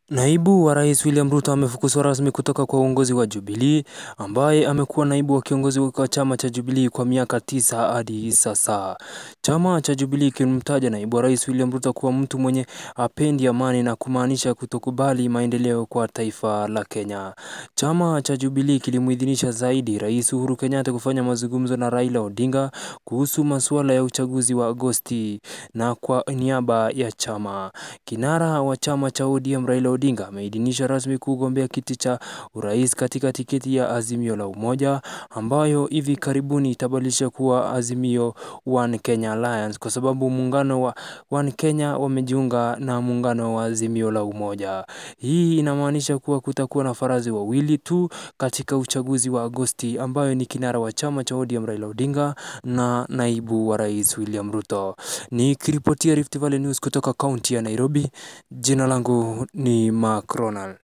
Naibu wa Rais William Ruto amefukuzwa rasmi kutoka kwa uongozi wa Jubilee, ambaye amekuwa naibu wa kiongozi wa chama cha Jubilee kwa miaka 9 hadi sasa. Chama cha Jubilee kilimtaja naibu wa Rais William Ruto kuwa mtu mwenye hapendi amani na kumaanisha kutokubali maendeleo kwa taifa la Kenya. Chama cha Jubilee kilimuidhinisha zaidi Rais Uhuru Kenyatta kufanya mazungumzo na Raila Odinga kuhusu masuala ya uchaguzi wa Agosti na kwa niaba ya chama. Kinara wa chama cha ODM Raila Odinga ameidhinisha rasmi kugombea kiti cha urais katika tiketi ya Azimio la Umoja, ambayo hivi karibuni itabadilisha kuwa Azimio One Kenya Alliance, kwa sababu muungano wa One Kenya wamejiunga na muungano wa Azimio la Umoja. Hii inamaanisha kuwa kutakuwa na farasi wawili tu katika uchaguzi wa Agosti, ambayo ni kinara wa chama cha ODM Raila Odinga na naibu wa Rais William Ruto. Nikiripotia Rift Valley News kutoka kaunti ya Nairobi, jina langu ni Macronal.